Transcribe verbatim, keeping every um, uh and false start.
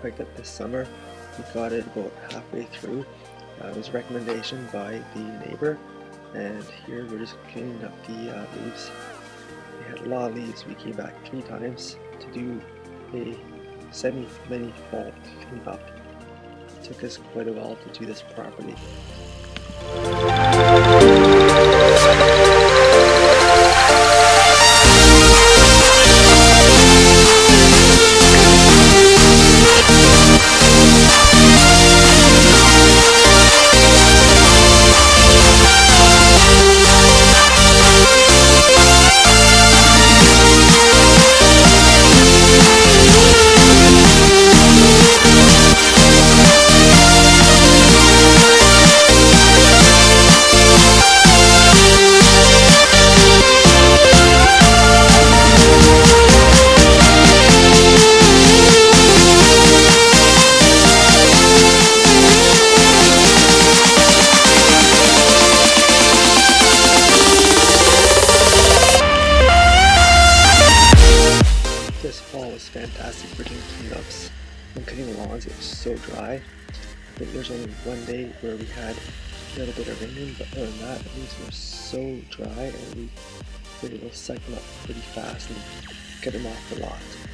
project that this summer. We got it about halfway through. Uh, it was a recommendation by the neighbor, and here we're just cleaning up the uh, leaves. We had a lot of leaves. We came back three times to do a semi-mini fall cleanup. It took us quite a while to do this properly. This fall was fantastic for doing cleanups and cutting lawns. It was so dry. I think there's only one day where we had a little bit of rain, but other than that, the leaves were so dry and we were able to suck them up pretty fast and get them off the lot.